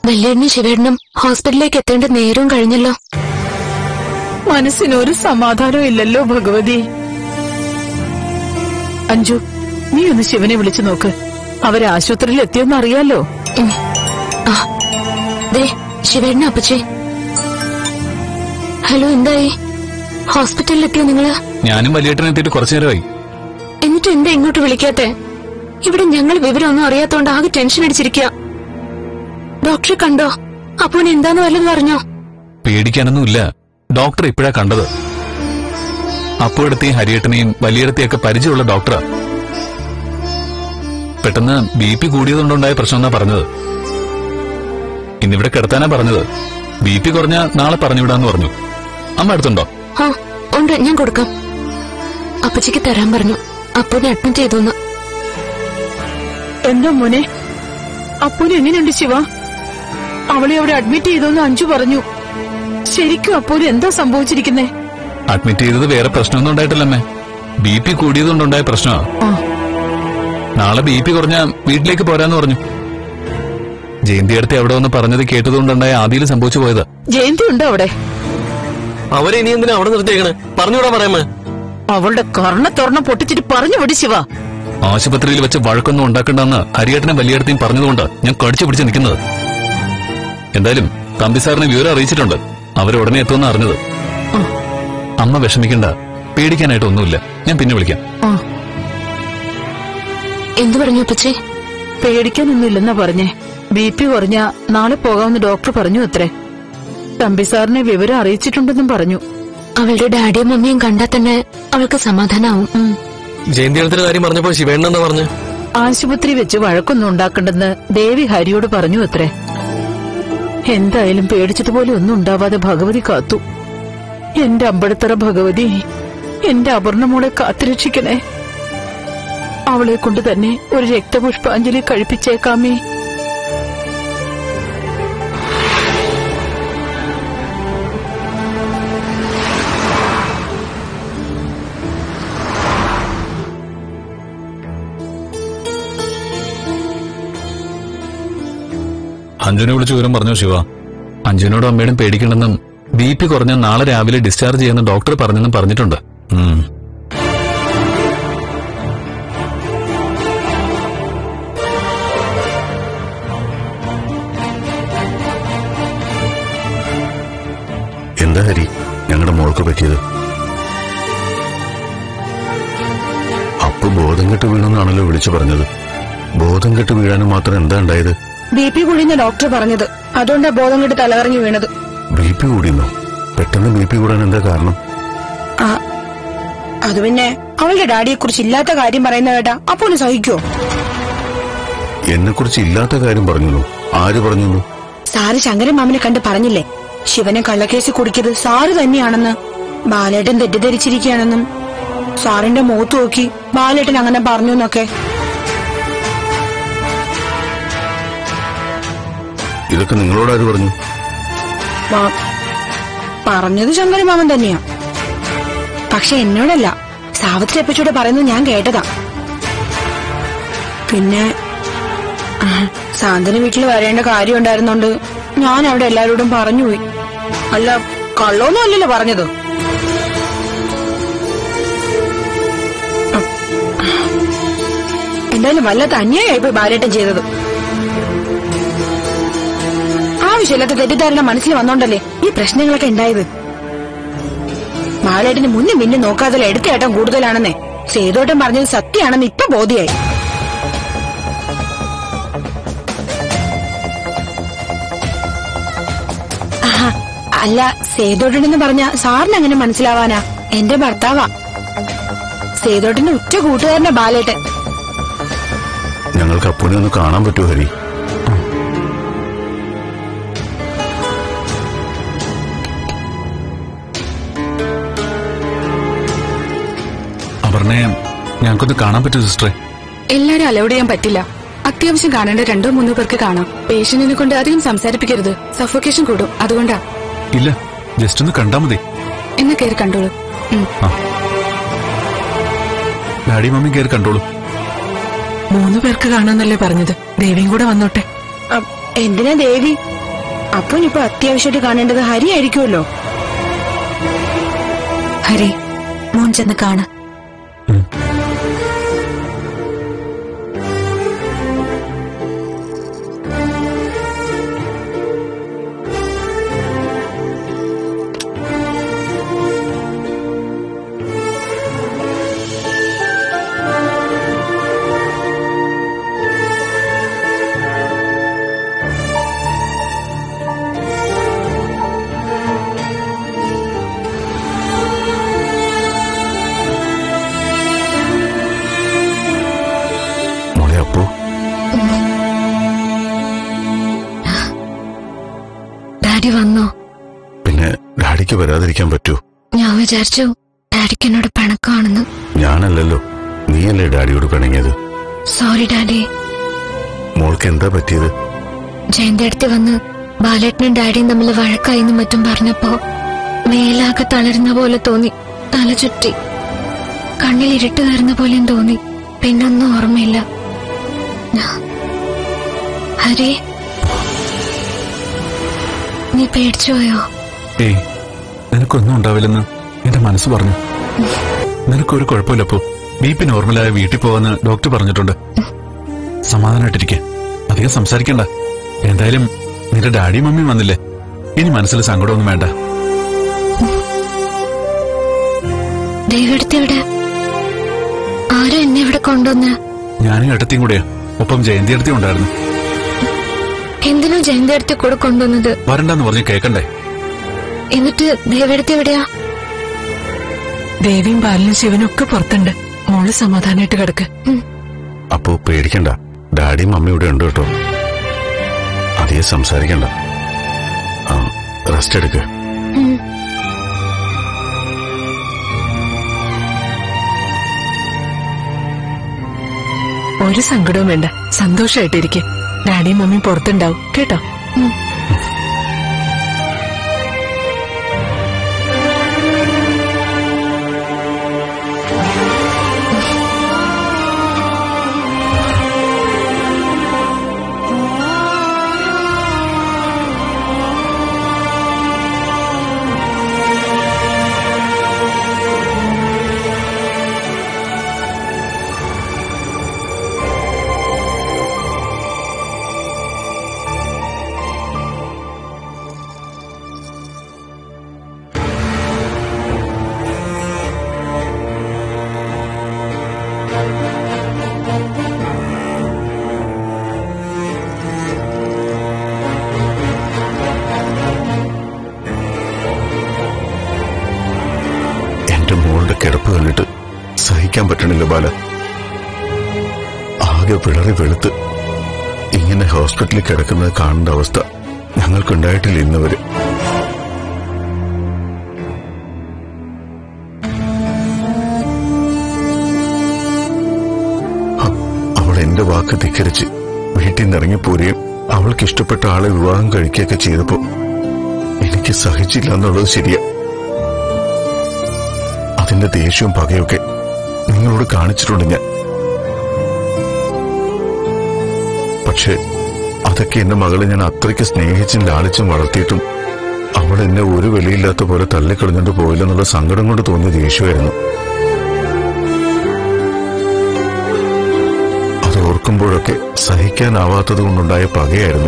വല്യേട്ടനും ശിവേട്ടനും ഹോസ്പിറ്റലിലേക്ക് എത്തേണ്ട നേരവും കഴിഞ്ഞല്ലോ. മനസ്സിനൊരു സമാധാനം ഇല്ലല്ലോ ഭഗവതി. അഞ്ജു, നീ ഒന്ന് ശിവനെ വിളിച്ചു നോക്ക്. അവര് ആശുപത്രിയിൽ എത്തിയെന്ന് അറിയാലോ. ശിവേട്ടനും അപ്പച്ചി. ഹലോ, എന്തായി? ഹോസ്പിറ്റലിൽ എത്തിയോ നിങ്ങള്? ഞാനും വലിയേട്ടനും എത്തിയിട്ട് കുറച്ചു നേരമായി. എന്നിട്ട് എന്താ ഇങ്ങോട്ട് വിളിക്കാത്തെ? ഇവിടെ ഞങ്ങൾ വിവരമൊന്നും അറിയാത്തോണ്ട് ആകെ ടെൻഷൻ അടിച്ചിരിക്കുക. ഡോക്ടറെ കണ്ടോ? അപ്പോന് എന്താന്ന് വല്ലതും പറഞ്ഞോ? പേടിക്കാനൊന്നുമില്ല. ഡോക്ടർ ഇപ്പോഴാ കണ്ടത്. അപ്പോഴത്തെയും ഹരിയേട്ടനെയും വലിയേടത്തെയൊക്കെ പരിചയമുള്ള ഡോക്ടറാ. പെട്ടെന്ന് BP കൂടിയതുകൊണ്ടുണ്ടായ പ്രശ്നം പറഞ്ഞത്. ഇന്നിവിടെ കിടത്താനാ പറഞ്ഞത്. BP കുറഞ്ഞ നാളെ പറഞ്ഞുവിടാന്ന് പറഞ്ഞു. അമ്മ അടുത്തുണ്ടോ? ഉണ്ട്, ഞാൻ കൊടുക്കാം. അപ്പച്ചിക്ക് തരാൻ പറഞ്ഞു. അപ്പൂനെ അഡ്മിറ്റ് ചെയ്തു. എന്താ മോനെ, അപ്പൂന് എങ്ങനെയുണ്ട് ശിവ? അവളെ അവിടെ അഡ്മിറ്റ് ചെയ്തോന്ന് അഞ്ജു പറഞ്ഞു. ശരിക്കും അപ്പൂന് എന്താ സംഭവിച്ചിരിക്കുന്നേ? അഡ്മിറ്റ് ചെയ്തത് വേറെ പ്രശ്നമൊന്നും ഉണ്ടായിട്ടില്ലമ്മേ. BP കൂടിയതുകൊണ്ടുണ്ടായ പ്രശ്നമാ. നാളെ BP കുറഞ്ഞ വീട്ടിലേക്ക് പോരാന്ന് പറഞ്ഞു. ജയന്തി അടുത്ത് അവിടെ വന്ന് പറഞ്ഞത് കേട്ടതുകൊണ്ടുണ്ടായ ആദ്യം സംഭവിച്ചു പോയതാ. ജയന്തി ഉണ്ടോ അവിടെ? അവരെ ഇനി എന്തിനാ അവിടെ നിർത്തിയേക്കണേ? പറഞ്ഞുകൂടാ പറയാമേ. അവളുടെ കർണ പൊട്ടിച്ചിട്ട് പറഞ്ഞു വിടി ശിവ. ആശുപത്രിയിൽ വെച്ച് വഴക്കൊന്നും ഉണ്ടാക്കണ്ടെന്ന് ഹരിയേട്ടനും വലിയേടത്തെയും പറഞ്ഞതുകൊണ്ട് ഞാൻ കടിച്ചു പിടിച്ച് നിൽക്കുന്നത്. എന്തായാലും തമ്പി സാറിനെ വിവരം അറിയിച്ചിട്ടുണ്ട്. അവരുടനെ എത്തുമെന്ന് അറിഞ്ഞത്. അമ്മ വിഷമിക്കണ്ട, പേടിക്കാനായിട്ട് ഒന്നുമില്ല. ഞാൻ പിന്നെ വിളിക്കാം. എന്തു പറഞ്ഞു അപ്പച്ചി? പേടിക്കാനൊന്നുമില്ലെന്നാ പറഞ്ഞേ. BP കുറഞ്ഞ നാളെ പോകാമെന്ന് ഡോക്ടർ പറഞ്ഞു അത്രേ. തമ്പി സാറിനെ വിവരം അറിയിച്ചിട്ടുണ്ടെന്നും പറഞ്ഞു. അവളുടെ ഡാഡിയും മമ്മിയും കണ്ടാൽ തന്നെ അവൾക്ക് സമാധാനാവും. ജയന്തിയുടെ കാര്യം പറഞ്ഞപ്പോ ശിവേണ്ണ പറഞ്ഞു ആശുപത്രി വെച്ച് വഴക്കൊന്നും ഉണ്ടാക്കണ്ടെന്ന് ദേവി ഹരിയോട് പറഞ്ഞു അത്രേ. എന്തായാലും പേടിച്ചതുപോലെ ഒന്നും ഉണ്ടാവാതെ ഭഗവതി കാത്തു. എന്റെ അമ്പഴത്തറ ഭഗവതി, എന്റെ അപർണമോളെ കാത്തുരക്ഷിക്കണേ. അവളെ കൊണ്ട് തന്നെ ഒരു രക്തപുഷ്പാഞ്ജലി കഴിപ്പിച്ചേക്കാമേ. അഞ്ജുനെ വിളിച്ച് വിവരം പറഞ്ഞോ ശിവ? അഞ്ജുനോടും അമ്മയോടും പേടിക്കണമെന്നും BP കുറഞ്ഞ നാളെ രാവിലെ ഡിസ്ചാർജ് ചെയ്യുന്ന ഡോക്ടർ പറഞ്ഞെന്നും പറഞ്ഞിട്ടുണ്ട്. എന്താ ഹരി ഞങ്ങളുടെ മോൾക്ക് പറ്റിയത്? അപ്പൊ ബോധം കെട്ട് വീണെന്നാണല്ലോ വിളിച്ചു പറഞ്ഞത്. ബോധം കെട്ട് വീഴാനും മാത്രം എന്താ ഉണ്ടായത്? BP കൂടിയെന്ന ഡോക്ടർ പറഞ്ഞത്. അതുകൊണ്ടാ ബോധം കെട്ട് തലകറങ്ങി വീണത്. BP കൂടിയെന്നോ? പെട്ടെന്ന് BP കൂടാൻ എന്താ കാരണം? അത് പിന്നെ അവളുടെ ഡാഡിയെ കുറിച്ച് ഇല്ലാത്ത കാര്യം പറയുന്ന കേട്ടാ അപ്പോന് സഹിക്കോ? എന്നെ കുറിച്ച് ഇല്ലാത്ത കാര്യം പറഞ്ഞു? ആര് പറഞ്ഞു? സാറ് ശങ്കരൻ മാമനെ കണ്ട് പറഞ്ഞില്ലേ ശിവനെ കള്ളക്കേസ് കുടിക്കത് സാറ് തന്നെയാണെന്ന്. ബാലേട്ടൻ തെറ്റിദ്ധരിച്ചിരിക്കുകയാണെന്നും സാറിന്റെ മുഖത്ത് നോക്കി ബാലേട്ടൻ അങ്ങനെ പറഞ്ഞു എന്നൊക്കെ. ഇതൊക്കെ നിങ്ങളോടാര് പറഞ്ഞു? പറഞ്ഞത് ശങ്കരൻ മാമൻ തന്നെയാ. പക്ഷെ എന്നോടല്ല, സാവിത്രി അപ്പച്ചോട് പറയുന്നത് ഞാൻ കേട്ടതാ. പിന്നെ സാന്ത്വന വീട്ടിൽ വരേണ്ട കാര്യം ഉണ്ടായിരുന്നോണ്ട് ഞാൻ അവിടെ എല്ലാരോടും പറഞ്ഞുപോയി. അല്ല, കള്ളൊന്നും അല്ലല്ലോ പറഞ്ഞത്. എന്തായാലും വല്ലാത്ത അന്യായമായിപ്പോയി ബാലേട്ടൻ ചെയ്തത്. ആവശ്യമില്ലാത്ത തെറ്റിദ്ധാരണ മനസ്സിൽ വന്നോണ്ടല്ലേ ഈ പ്രശ്നങ്ങളൊക്കെ ഉണ്ടായത്. ബാലേട്ടന് മുന്നും പിന്നും നോക്കാതെ എടുത്തേട്ടം കൂടുതലാണെന്നേ സേതോട്ടം പറഞ്ഞത് സത്യമാണെന്ന് ഇപ്പൊ ബോധ്യായി. അല്ല, സേതോട്ടനെന്ന് പറഞ്ഞ സാറിന് അങ്ങനെ മനസ്സിലാവാനാ? എന്റെ ഭർത്താവാ. സേതോട്ടന്റെ ഉറ്റ കൂട്ടുകാരന്റെ ബാലേട്ടൻ. ഞങ്ങൾക്ക് അപ്പൂനെ ഒന്ന് കാണാൻ പറ്റുമോ ഹരി? അപർണയെ ഞങ്ങൾക്കൊന്ന് കാണാൻ പറ്റൂ സിസ്റ്ററെ? എല്ലാരും അലൗഡ് ചെയ്യാൻ പറ്റില്ല. അത്യാവശ്യം കാണേണ്ട 2-3 പേർക്ക് കാണാം. പേഷ്യന്റിനെ കൊണ്ട് അധികം സംസാരിപ്പിക്കരുത്, സഫോക്കേഷൻ കൂടും. അതുകൊണ്ടാ. ഇല്ല, ജസ്റ്റ് ഒന്ന് കണ്ടാ മതി. എന്നാ കയറി കണ്ടോളൂ. ഡാഡി മമ്മി കയറി കണ്ടോളൂ. 3 പേർക്ക് കാണാന്നല്ലേ പറഞ്ഞത്? ദേവിയും കൂടെ വന്നോട്ടെ. എന്തിനാ ദേവി? അപ്പനിപ്പോ അത്യാവശ്യമായിട്ട് കാണേണ്ടത് ഹരി ആയിരിക്കുമല്ലോ. ഹരി, മോൻ ചെന്ന് കാണ്. ഡാഡി വന്നോ? പിന്നെ ഡാഡിക്ക് വരാതിരിക്കാൻ പറ്റൂ? ഞാൻ വിചാരിച്ചു ഡാഡിക്ക് എന്നോട് പിണക്കാണെന്ന്. ഞാനല്ലല്ലോ, നീയല്ലേ ഡാഡിയോട് പിണങ്ങിയത്. Sorry daddy. മോൾക്ക് എന്താ പറ്റിയത്? ജയന്റെ അടുത്ത് വന്ന് ബാലേട്ടനും ഡാഡിയും തമ്മിൽ വഴക്കായിന്നും മറ്റും പറഞ്ഞപ്പോ മേലാകെ തളരുന്ന പോലെ തോന്നി. തല ചുറ്റി, കണ്ണിൽ ഇരുട്ട് കയറുന്ന പോലെയും തോന്നി. പിന്നൊന്നും ഓർമ്മയില്ല. ഹരി, നീ പേടിച്ചുപോയോ? ഏയ്, നിനക്കൊന്നും ഉണ്ടാവില്ലെന്ന് എന്റെ മനസ്സ് പറഞ്ഞു. നിനക്കൊരു കുഴപ്പമില്ലപ്പോ. BP നോർമലായ വീട്ടിൽ പോവാന്ന് ഡോക്ടർ പറഞ്ഞിട്ടുണ്ട്. സമാധാനമായിട്ടിരിക്കെ, അധികം സംസാരിക്കണ്ട. എന്തായാലും നിന്റെ ഡാഡിയും മമ്മിയും വന്നില്ലേ, ഇനി മനസ്സിൽ സങ്കടമൊന്നും വേണ്ട. ദൈവടുത്തെവിടെ? ആരും എന്നെ ഇവിടെ കൊണ്ടുവന്ന്? ഞാനും ഏട്ടത്തിയും കൂടെയാ, ഒപ്പം ജയന്തി അടുത്തി ഉണ്ടായിരുന്നു. എന്തിനാ ജയന്തി അടുത്ത് കൂടെ കൊണ്ടുവന്നത്? വരണ്ടെന്ന് പറഞ്ഞ് കേക്കണ്ടേ? എന്നിട്ട് ദേവിയടുത്ത് എവിടെയാ? ദേവിയും ബാലനും ശിവനും ഒക്കെ പുറത്തുണ്ട്. മോള് സമാധാനമായിട്ട് കിടക്ക്. അപ്പോ പേടിക്കണ്ട, ഡാഡിയും മമ്മി ഇവിടെ ഉണ്ട് കേട്ടോ. അധികം സംസാരിക്കണ്ട, റെസ്റ്റ് എടുക്ക. ഒരു സങ്കടവും വേണ്ട, സന്തോഷമായിട്ടിരിക്കെ. ഡാഡിയും മമ്മിയും പുറത്തുണ്ടാവും കേട്ടോ. കിടപ്പ് കണ്ടിട്ട് സഹിക്കാൻ പറ്റണില്ല ബാല. ആകെ വിളറി വെളുത്ത് ഇങ്ങനെ ഹോസ്പിറ്റലിൽ കിടക്കുന്നത് കാണേണ്ട അവസ്ഥ ഞങ്ങൾക്കുണ്ടായിട്ടില്ല ഇന്നുവരെ. അവൾ എന്റെ വാക്ക് ധിക്കരിച്ച് വീട്ടിൽ നിന്ന് ഇറങ്ങിപ്പോരുകയും അവൾക്ക് ഇഷ്ടപ്പെട്ട ആളെ വിവാഹം കഴിക്കുകയൊക്കെ ചെയ്തപ്പോ എനിക്ക് സഹിച്ചില്ല എന്നുള്ളത് ശരിയാ. അതിന്റെ ദേഷ്യവും പകയൊക്കെ നിങ്ങളോട് കാണിച്ചിട്ടുണ്ട് ഞാൻ. പക്ഷെ അതൊക്കെ എന്റെ മകളെ ഞാൻ അത്രയ്ക്ക് സ്നേഹിച്ചും ലാളിച്ചും വളർത്തിയിട്ടും അവൾ എന്നെ ഒരു വിലയില്ലാത്ത പോലെ തള്ളിക്കളഞ്ഞിട്ട് പോയില്ലെന്നുള്ള സങ്കടം കൊണ്ട് തോന്നിയ ദേഷ്യമായിരുന്നു. അത് ഓർക്കുമ്പോഴൊക്കെ സഹിക്കാനാവാത്തത് കൊണ്ടുണ്ടായ പകയായിരുന്നു.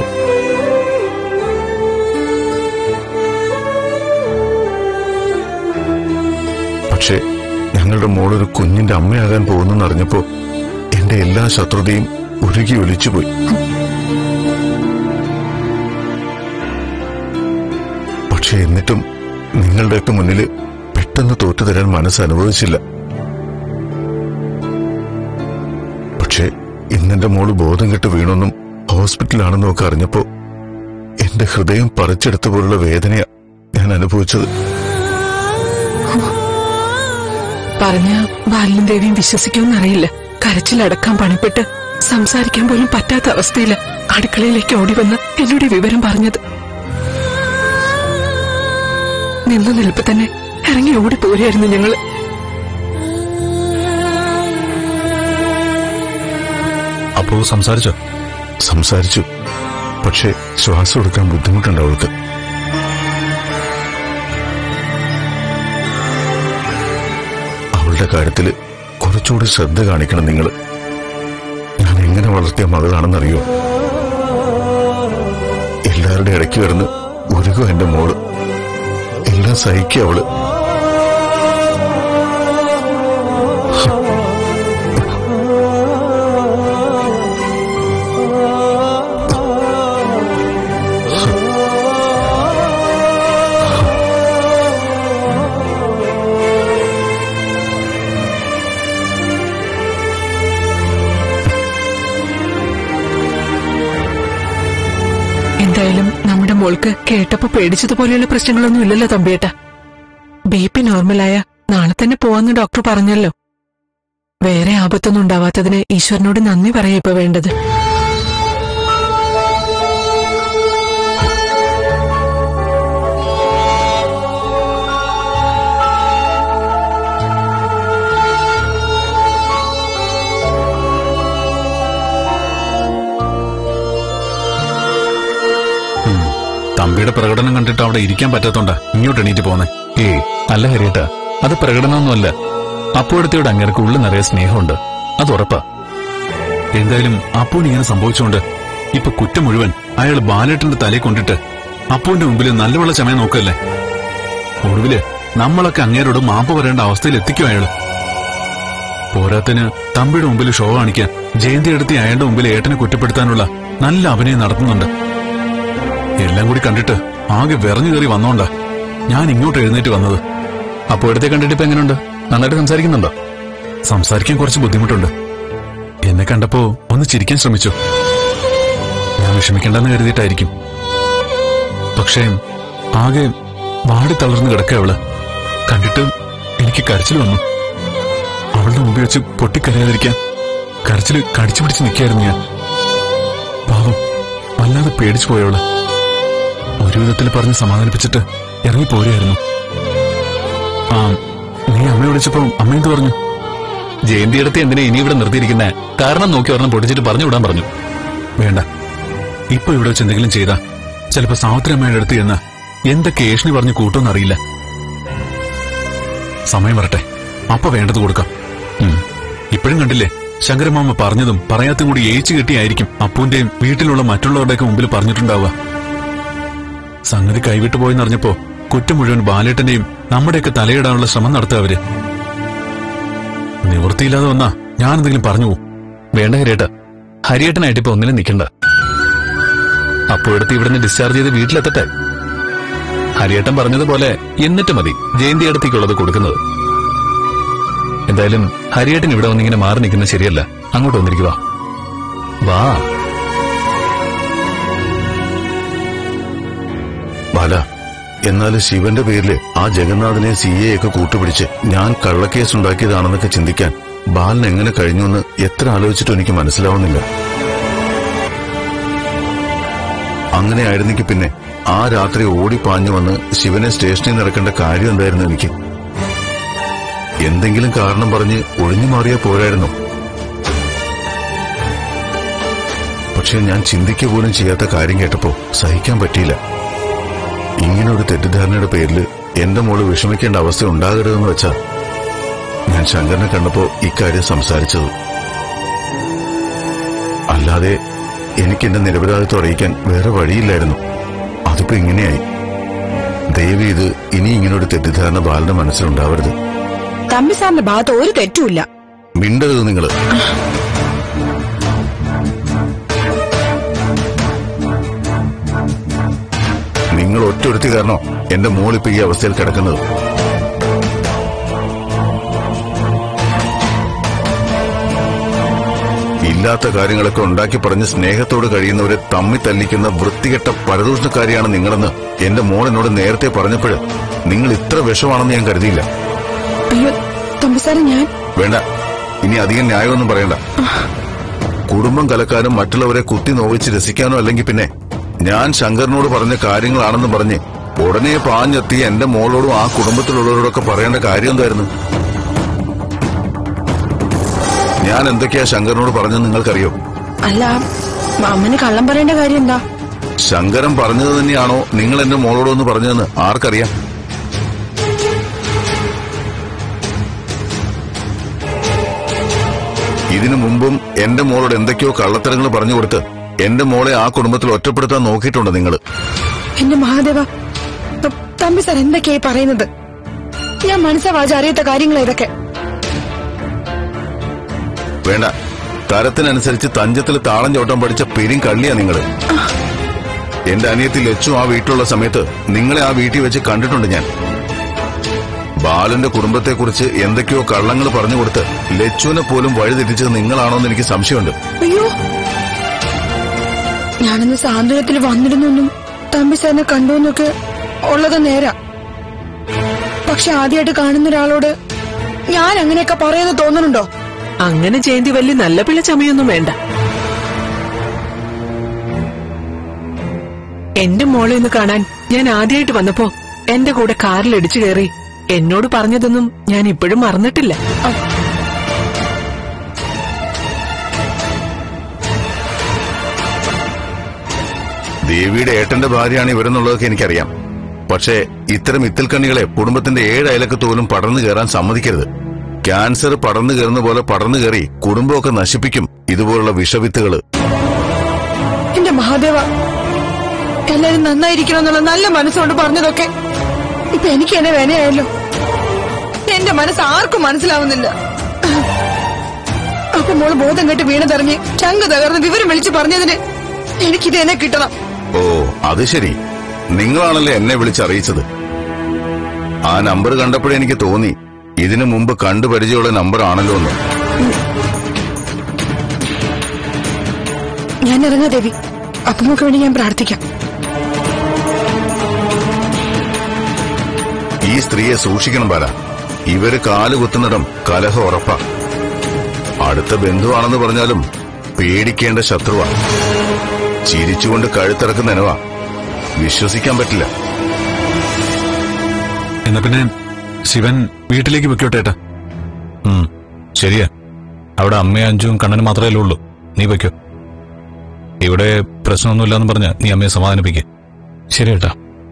പക്ഷെ ഞങ്ങളുടെ മോളൊരു കുഞ്ഞിന്റെ അമ്മയാകാൻ പോകുന്നെന്നറിഞ്ഞപ്പോ എന്റെ എല്ലാ ശത്രുതയും ഉരുകി ഒലിച്ചുപോയി. പക്ഷെ എന്നിട്ടും നിങ്ങളുടെയൊക്കെ മുന്നിൽ പെട്ടെന്ന് തോറ്റുതരാൻ മനസ്സ് അനുവദിച്ചില്ല. പക്ഷെ ഇന്നെന്റെ മോള് ബോധം കെട്ട് വീണെന്നും ഹോസ്പിറ്റലാണെന്നും ഒക്കെ അറിഞ്ഞപ്പോ എന്റെ ഹൃദയം പറിച്ചെടുത്ത പോലുള്ള വേദനയാ ഞാൻ അനുഭവിച്ചത്. പറഞ്ഞ ബാലനും ദേവിയും വിശ്വസിക്കുമെന്നറിയില്ല. കരച്ചിലടക്കാൻ പണിപ്പെട്ട് സംസാരിക്കാൻ പോലും പറ്റാത്ത അവസ്ഥയില് അടുക്കളയിലേക്ക് ഓടി വന്ന് എന്നോട് വിവരം പറഞ്ഞത്. നിന്ന നിൽപ്പ് തന്നെ ഇറങ്ങി ഓടിപ്പോരായിരുന്നു ഞങ്ങള്. അപ്പോ സംസാരിച്ചോ? സംസാരിച്ചു. പക്ഷെ ശ്വാസം എടുക്കാൻ ബുദ്ധിമുട്ടുണ്ട് അവൾക്ക്. അവളുടെ കാര്യത്തില് കുറച്ചുകൂടി ശ്രദ്ധ കാണിക്കണം നിങ്ങൾ. ഞാൻ എങ്ങനെ വളർത്തിയ മകളാണെന്നറിയോ? എല്ലാവരുടെ ഇടയ്ക്ക് കിടന്ന് ഒരുക്കോ എന്റെ മോള്. എല്ലാം സഹിക്കുക അവള്. എന്തായാലും നമ്മുടെ മോൾക്ക് കേട്ടപ്പോ പേടിച്ചതുപോലെയുള്ള പ്രശ്നങ്ങളൊന്നും ഇല്ലല്ലോ തമ്പിയേട്ട. BP നോർമലായ നാളെ തന്നെ പോവാന്ന് ഡോക്ടർ പറഞ്ഞല്ലോ. വേറെ ആപത്തൊന്നും ഉണ്ടാവാത്തതിന് ഈശ്വരനോട് നന്ദി പറയാ ഇപ്പൊ വേണ്ടത്. തമ്പിയുടെ പ്രകടനം കണ്ടിട്ട് അവിടെ ഇരിക്കാൻ പറ്റാത്തോണ്ടാ ഇങ്ങോട്ട് എണീറ്റ് പോന്നെ. അല്ല ഹരിയേട്ടാ, അത് പ്രകടനമൊന്നുമല്ല. അപ്പോഴത്തെയോട് അങ്ങേർക്ക് ഉള്ളിൽ നിറയെ സ്നേഹമുണ്ട്, അത് ഉറപ്പാ. എന്തായാലും അപ്പൂന് ഇങ്ങനെ സംഭവിച്ചുകൊണ്ട് ഇപ്പൊ കുറ്റം മുഴുവൻ അയാൾ ബാലേട്ടന്റെ തലയെ കൊണ്ടിട്ട് അപ്പൂന്റെ മുമ്പിൽ നല്ലവെള്ള ചമയം നോക്കല്ലേ. ഒടുവില് നമ്മളൊക്കെ അങ്ങേരോട് മാപ്പ് പറയേണ്ട അവസ്ഥയിൽ എത്തിക്കും അയാള്. പോരാത്തിന് തമ്പിയുടെ മുമ്പിൽ ഷോ കാണിക്കാൻ ജയന്തി എടുത്തി അയാളുടെ മുമ്പിൽ ഏട്ടനെ കുറ്റപ്പെടുത്താനുള്ള നല്ല അഭിനയം നടത്തുന്നുണ്ട്. എല്ലാം കൂടി കണ്ടിട്ട് ആകെ വിറഞ്ഞു കയറി വന്നോണ്ടാ ഞാൻ ഇങ്ങോട്ട് എഴുന്നേറ്റ് വന്നത്. അപ്പോ ഇടത്തെ കണ്ടിട്ട് ഇപ്പൊ എങ്ങനെയുണ്ട്? നന്നായിട്ട് സംസാരിക്കുന്നുണ്ടോ? സംസാരിക്കാൻ കുറച്ച് ബുദ്ധിമുട്ടുണ്ട്. എന്നെ കണ്ടപ്പോ ഒന്ന് ചിരിക്കാൻ ശ്രമിച്ചു. ഞാൻ വിഷമിക്കേണ്ടെന്ന് കരുതിയിട്ടായിരിക്കും. പക്ഷേ ആകെ വാടി തളർന്നു കിടക്ക അവള്. കണ്ടിട്ട് എനിക്ക് കരച്ചിൽ വന്നു. അവളുടെ മുമ്പിൽ വെച്ച് പൊട്ടിക്കരയാതിരിക്കാൻ കരച്ചില് കടിച്ചു പിടിച്ച് നിൽക്കായിരുന്നു ഞാൻ. പാവം, വല്ലാതെ പേടിച്ചു പോയവള്. ഒരു വിധത്തിൽ പറഞ്ഞ് സമാധാനിപ്പിച്ചിട്ട് ഇറങ്ങിപ്പോരുകയായിരുന്നു. നീ അമ്മയെ വിളിച്ചപ്പോ അമ്മ എന്ത് പറഞ്ഞു? ജയന്തി എടുത്ത് എന്തിനാ ഇനി ഇവിടെ നിർത്തിയിരിക്കുന്നേ? കാരണം നോക്കി ഒരെണ്ണം പൊട്ടിച്ചിട്ട് പറഞ്ഞു വിടാൻ പറഞ്ഞു. വേണ്ട, ഇപ്പൊ ഇവിടെ വെച്ച് എന്തെങ്കിലും ചെയ്താ ചിലപ്പോ സാവിത്രി അമ്മയുടെ അടുത്ത് ചെന്ന് എന്തൊക്കെ ഏഷണി പറഞ്ഞു കൂട്ടുമെന്നറിയില്ല. സമയം വരട്ടെ, അപ്പൊ വേണ്ടത് കൊടുക്കാം. ഇപ്പോഴും കണ്ടില്ലേ, ശങ്കരമാമ പറഞ്ഞതും പറയാത്തും കൂടി ഏച്ചു കെട്ടിയായിരിക്കും അപ്പൂന്റെയും വീട്ടിലുള്ള മറ്റുള്ളവരുടെയൊക്കെ മുമ്പിൽ പറഞ്ഞിട്ടുണ്ടാവുക. സംഗതി കൈവിട്ടു പോയെന്നറിഞ്ഞപ്പോ കുറ്റം മുഴുവൻ ബാലേട്ടന്റെയും നമ്മുടെയൊക്കെ തലയിടാനുള്ള ശ്രമം നടത്തുക അവര്. നിവൃത്തിയില്ലാതെ വന്നാ ഞാൻ എന്തെങ്കിലും പറഞ്ഞു പോകും. വേണ്ട ഹരിയേട്ടാ, ഹരിയേട്ടനായിട്ട് ഇപ്പൊ ഒന്നിനും നിൽക്കണ്ട. അപ്പോ എടുത്ത് ഇവിടുന്ന് ഡിസ്ചാർജ് ചെയ്ത് വീട്ടിലെത്തട്ടെ. ഹരിയേട്ടൻ പറഞ്ഞതുപോലെ എന്നിട്ട് മതി ജയന്തി അടുത്തേക്കുള്ളത് കൊടുക്കുന്നത്. എന്തായാലും ഹരിയേട്ടൻ ഇവിടെ വന്നിങ്ങനെ മാറി നിൽക്കുന്നത് ശരിയല്ല. അങ്ങോട്ട് വന്നിരിക്കുക. വാ ബാല. എന്നാലും ശിവന്റെ പേരില് ആ ജഗന്നാഥനെ CA ഒക്കെ കൂട്ടുപിടിച്ച് ഞാൻ കള്ളക്കേസ് ഉണ്ടാക്കിയതാണെന്നൊക്കെ ചിന്തിക്കാൻ ബാലൻ എങ്ങനെ കഴിഞ്ഞുവെന്ന് എത്ര ആലോചിച്ചിട്ടും എനിക്ക് മനസ്സിലാവുന്നില്ല. അങ്ങനെ ആയിരുന്നെങ്കിൽ പിന്നെ ആ രാത്രി ഓടിപ്പാഞ്ഞു വന്ന് ശിവനെ സ്റ്റേഷനിൽ നിറക്കേണ്ട കാര്യം എന്തായിരുന്നു എനിക്ക്? എന്തെങ്കിലും കാരണം പറഞ്ഞ് ഒഴിഞ്ഞു മാറിയാ പോരായിരുന്നു. പക്ഷെ ഞാൻ ചിന്തിക്കുക പോലും ചെയ്യാത്ത കാര്യം കേട്ടപ്പോ സഹിക്കാൻ പറ്റിയില്ല. ഇങ്ങനെ ഒരു തെറ്റിദ്ധാരണയുടെ പേരിൽ എന്റെ മോള് വിഷമിക്കേണ്ട അവസ്ഥ ഉണ്ടാകരുതെന്ന് വെച്ചാ ഞാൻ ശങ്കരനെ കണ്ടപ്പോ ഇക്കാര്യം സംസാരിച്ചത്. അല്ലാതെ എനിക്ക് എന്റെ നിരപരാധിത്വം അറിയിക്കാൻ വേറെ വഴിയില്ലായിരുന്നു. അതിപ്പോ ഇങ്ങനെയായി. ദയവ് ഇത് ഇനി ഇങ്ങനൊരു തെറ്റിദ്ധാരണ ബാലന്റെ മനസ്സിലുണ്ടാവരുത്. തമ്പി സാറിന്റെ ഭാഗത്ത് ഒരു തെറ്റുമില്ല. മിണ്ടരുത് നിങ്ങള്. നിങ്ങൾ ഒറ്റൊരുത്തി കാരണോ എന്റെ മോളിപ്പോ ഈ അവസ്ഥയിൽ കിടക്കുന്നത്. ഇല്ലാത്ത കാര്യങ്ങളൊക്കെ ഉണ്ടാക്കി പറഞ്ഞ് സ്നേഹത്തോട് കഴിയുന്നവരെ തമ്മി തല്ലിക്കുന്ന വൃത്തികെട്ട പരദൂഷണക്കാരിയാണ് നിങ്ങളെന്ന് എന്റെ മോൾ എന്നോട് നേരത്തെ പറഞ്ഞപ്പോഴ് നിങ്ങൾ ഇത്ര വിഷമാണെന്ന് ഞാൻ കരുതിയില്ല. അയ്യോ തമ്പി സാറ്, ഞാൻ വേണ്ട, ഇനി അധികം ന്യായമൊന്നും പറയണ്ട. കുടുംബം കലക്കാനും മറ്റുള്ളവരെ കുത്തി നോവിച്ച് രസിക്കാനോ അല്ലെങ്കിൽ പിന്നെ ഞാൻ ശങ്കറിനോട് പറഞ്ഞ കാര്യങ്ങളാണെന്ന് പറഞ്ഞ് ഉടനെ പാഞ്ഞെത്തി എന്റെ മോളോടും ആ കുടുംബത്തിലുള്ളവരോടൊക്കെ പറയേണ്ട കാര്യം എന്തായിരുന്നു? ഞാൻ എന്തൊക്കെയാ ശങ്കറിനോട് പറഞ്ഞത് നിങ്ങൾക്കറിയോ? അല്ല, മാമന് കള്ളം പറയേണ്ട കാര്യം എന്താ? ശങ്കരൻ പറഞ്ഞത് തന്നെയാണോ നിങ്ങൾ എന്റെ മോളോടൊന്ന് പറഞ്ഞതെന്ന് ആർക്കറിയാം? ഇതിനു മുമ്പും എന്റെ മോളോട് എന്തൊക്കെയോ കള്ളത്തരങ്ങൾ പറഞ്ഞു കൊടുത്ത് എന്റെ മോളെ ആ കുടുംബത്തിൽ ഒറ്റപ്പെടുത്താൻ നോക്കിയിട്ടുണ്ട് നിങ്ങൾ. എന്റെ മഹാദേവ, തമ്പി സാർ എന്തൊക്കെയായി പറയുന്നത്? ഞാൻ മനസ്സാവാച അറിയാത്ത കാര്യങ്ങൾ ഇതൊക്കെ. വേണ്ട, തരത്തിനനുസരിച്ച് തഞ്ചത്തിൽ താളം ചവിട്ടാൻ പഠിച്ച പെരും കള്ളിയാ നിങ്ങള്. എന്റെ അനിയത്തി ലച്ചു ആ വീട്ടിലുള്ള സമയത്ത് നിങ്ങളെ ആ വീട്ടിൽ വെച്ച് കണ്ടിട്ടുണ്ട് ഞാൻ. ബാലന്റെ കുടുംബത്തെക്കുറിച്ച് എന്തൊക്കെയോ കള്ളങ്ങൾ പറഞ്ഞു കൊടുത്ത് ലച്ചുവിനെ പോലും വഴിതെറ്റിച്ചത് നിങ്ങളാണോന്ന് എനിക്ക് സംശയമുണ്ട്. അയ്യോ, ഞാനിന്ന് സാന്ത്വനത്തിൽ വന്നിരുന്നൊന്നും തമ്പി സാറിനെ കണ്ടുവെന്നൊക്കെ ഉള്ളത് നേരാ. പക്ഷെ ആദ്യമായിട്ട് കാണുന്ന ഒരാളോട് ഞാൻ അങ്ങനെയൊക്കെ പറയുന്നു തോന്നുന്നുണ്ടോ? അങ്ങനെ ജയന്തി വലിയ നല്ല പിള്ള ചമയൊന്നും വേണ്ട. എന്റെ മോളെ ഒന്ന് കാണാൻ ഞാൻ ആദ്യമായിട്ട് വന്നപ്പോ എന്റെ കൂടെ കാറിൽ ഇടിച്ചു കയറി എന്നോട് പറഞ്ഞതൊന്നും ഞാൻ ഇപ്പോഴും മറന്നിട്ടില്ല. ദേവിയുടെ ഏട്ടന്റെ ഭാര്യയാണ് ഇവരെന്നുള്ളതൊക്കെ എനിക്കറിയാം. പക്ഷേ ഇത്തരം ഇത്തിൽക്കണ്ണികളെ കുടുംബത്തിന്റെ 7 അയലക്കത്ത് പോലും പടർന്നു കയറാൻ സമ്മതിക്കരുത്. ക്യാൻസർ പടർന്നു കയറുന്ന പോലെ പടർന്നു കയറി കുടുംബമൊക്കെ നശിപ്പിക്കും ഇതുപോലുള്ള വിഷവിത്തുകള്. എന്റെ മഹാദേവ, എല്ലാരും നന്നായിരിക്കണം എന്നുള്ള നല്ല മനസ്സുകൊണ്ട് പറഞ്ഞതൊക്കെ ഇപ്പൊ എനിക്ക് എന്നെ വേനയായല്ലോ. എന്റെ മനസ്സ് ആർക്കും മനസ്സിലാവുന്നില്ല. അപ്പൊ മോള് ബോധം കെട്ട് വീണതറിഞ്ഞ് ചങ്ക് തകർന്ന് വിവരം വിളിച്ചു പറഞ്ഞതിന് എനിക്കിത് എന്നെ കിട്ടണം. ഓ, അത് ശരി. നിങ്ങളാണല്ലേ എന്നെ വിളിച്ചറിയിച്ചത്. ആ നമ്പർ കണ്ടപ്പോഴേ എനിക്ക് തോന്നി ഇതിനു മുമ്പ് കണ്ടു പരിചയമുള്ള നമ്പർ ആണല്ലോ എന്ന്. ഞാൻ ഇറങ്ങാ ദേവി. അപ്പുമ്മക്ക് വേണ്ടി ഞാൻ പ്രാർത്ഥിക്കാം. ഈ സ്ത്രീയെ സൂക്ഷിക്കണം ബാല. ഇവര് കാലുകുത്തുന്നിടം കലഹം ഉറപ്പാ. അടുത്ത ബന്ധുവാണെന്ന് പറഞ്ഞാലും പേടിക്കേണ്ട ശത്രുവാ. ചിരിച്ചുകൊണ്ട് കഴുത്തിറക്കുന്ന ഇനവാ. വിശ്വസിക്കാൻ പറ്റില്ല. എന്നാ പിന്നെ ശിവൻ വീട്ടിലേക്ക് വെക്കോട്ടേട്ടാ. ശരിയാ, അവിടെ അമ്മയും അഞ്ചും കണ്ണനും മാത്രമേ ഉള്ളൂ. നീ വെക്കോ. ഇവിടെ പ്രശ്നമൊന്നുമില്ലാന്ന് പറഞ്ഞ നീ അമ്മയെ സമാധാനിപ്പിക്കുക. ശരി ഏട്ടാ.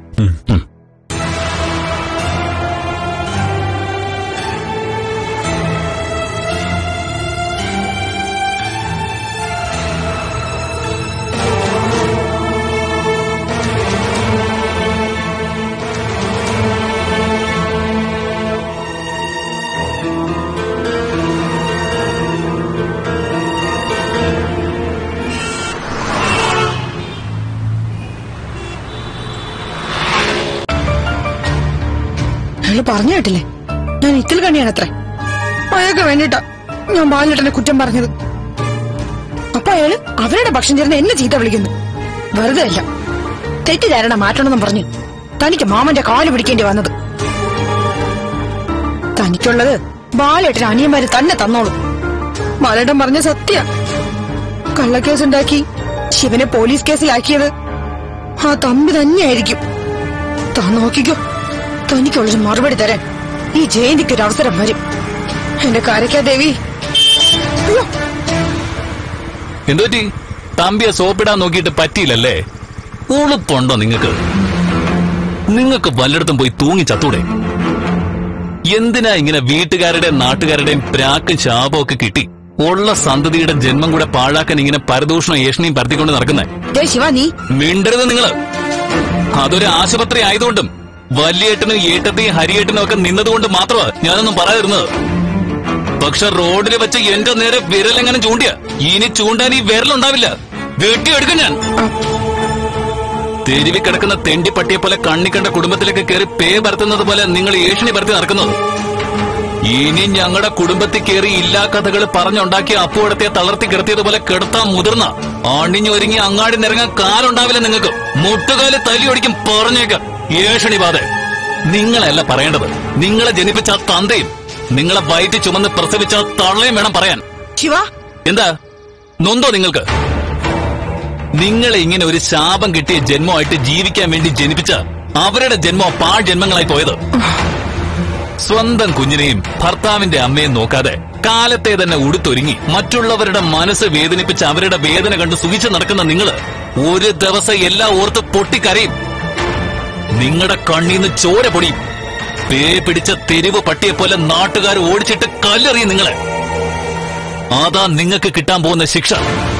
പറഞ്ഞു കേട്ടില്ലേ, ഞാൻ ഇത്തിൽ കണ്ണിയാണത്രേ. അയാൾക്ക് വേണ്ടിട്ടാ ഞാൻ ബാലേട്ടനെ കുറ്റം പറഞ്ഞത്. അപ്പൊ അയാള് അവരുടെ ഭക്ഷണം ചേർന്ന് എന്നെ ചീത്ത വിളിക്കുന്നു. വെറുതെ അല്ല, തെറ്റിദ്ധാരണ മാറ്റണമെന്നും പറഞ്ഞു തനിക്ക് മാമന്റെ കാല് പിടിക്കേണ്ടി വന്നത്. തനിക്കുള്ളത് ബാലേട്ടന് അനിയന്മാര് തന്നെ തന്നോളൂ. ബാലേട്ടൻ പറഞ്ഞ സത്യ. കള്ളക്കേസുണ്ടാക്കി ശിവനെ പോലീസ് കേസിലാക്കിയത് ആ തമ്പി തന്നെയായിരിക്കും. താൻ നോക്കിക്കോ, തനിക്കുള്ളൊരു മറുപടി തരാൻ ഈ ജയന്തിക്കൊരു അവസരം വരും. എന്റെ കാരക്കാ ദേവി. എന്തുപറ്റി? തമ്പിയെ സോപ്പിടാൻ നോക്കിയിട്ട് പറ്റിയില്ലല്ലേ? ഉളുപ്പുണ്ടോ നിങ്ങൾക്ക്? നിങ്ങൾക്ക് വല്ലയിടത്തും പോയി തൂങ്ങി ചത്തൂടെ? എന്തിനാ ഇങ്ങനെ വീട്ടുകാരുടെയും നാട്ടുകാരുടെയും പ്രാക്കും ശാപവും ഒക്കെ കിട്ടി ഉള്ള സന്തതിയുടെ ജന്മം കൂടെ പാഴാക്കാൻ ഇങ്ങനെ പരദൂഷണം ഏഷണിയും പരത്തിക്കൊണ്ട് നടക്കുന്നേ? ശിവ, നീ മിണ്ടരുത് നിങ്ങള്. അതൊരു ആശുപത്രി ആയതുകൊണ്ടും വലിയേട്ടനും ഏട്ടത്തെയും ഹരിയേട്ടനും ഒക്കെ നിന്നതുകൊണ്ട് മാത്രമാ ഞാനൊന്നും പറയാതിരുന്നത്. പക്ഷെ റോഡിൽ വെച്ച് എന്റെ നേരെ വിരലെങ്ങനെ ചൂണ്ടിയ ഇനി ചൂണ്ടാൻ ഈ വിരലുണ്ടാവില്ല. വെട്ടിയെടുക്കും ഞാൻ. തെരുവി കിടക്കുന്ന തെണ്ടിപ്പട്ടിയെ പോലെ കണ്ണിക്കണ്ട കുടുംബത്തിലേക്ക് കയറി പേ പരത്തുന്നത് പോലെ നിങ്ങൾ ഏഷണി പരത്തി നടക്കുന്നത്. ഇനി ഞങ്ങളുടെ കുടുംബത്തിൽ കയറി ഇല്ലാ കഥകൾ പറഞ്ഞുണ്ടാക്കിയ അപ്പുവടത്തെ തളർത്തി കിടത്തിയതുപോലെ കിടത്താൻ മുതിർന്ന അണിഞ്ഞൊരുങ്ങി അങ്ങാടി നിറങ്ങാൻ കാലുണ്ടാവില്ല നിങ്ങൾക്ക്. മുട്ടുകാല് തല്ലിയൊടിക്കും പറഞ്ഞേക്കാം. ഏഷണി ബാധ നിങ്ങളല്ല പറയേണ്ടത്. നിങ്ങളെ ജനിപ്പിച്ച ആ തന്തയും നിങ്ങളെ വയറ്റി ചുമന്ന് പ്രസവിച്ച ആ തള്ളയും വേണം പറയാൻ. ശിവ, എന്താ നൊന്തോ നിങ്ങൾക്ക്? നിങ്ങളെ ഇങ്ങനെ ഒരു ശാപം കിട്ടിയ ജന്മമായിട്ട് ജീവിക്കാൻ വേണ്ടി ജനിപ്പിച്ച അവരുടെ ജന്മം പാഴ് ജന്മങ്ങളായി പോയത്. സ്വന്തം കുഞ്ഞിനെയും ഭർത്താവിന്റെ അമ്മയും നോക്കാതെ കാലത്തെ തന്നെ ഉടുത്തൊരുങ്ങി മറ്റുള്ളവരുടെ മനസ്സ് വേദനിപ്പിച്ച് അവരുടെ വേദന കണ്ട് സുഖിച്ചു നടക്കുന്ന നിങ്ങള് ഒരു ദിവസം എല്ലാം ഓർത്ത് പൊട്ടിക്കരയും. നിങ്ങളുടെ കണ്ണീന്ന് ചോര പൊടിയും. പേ പിടിച്ച തെരുവ് പട്ടിയെ പോലെ നാട്ടുകാർ ഓടിച്ചിട്ട് കല്ലെറിയും നിങ്ങളെ. അതാ നിങ്ങൾക്ക് കിട്ടാൻ പോകുന്ന ശിക്ഷ.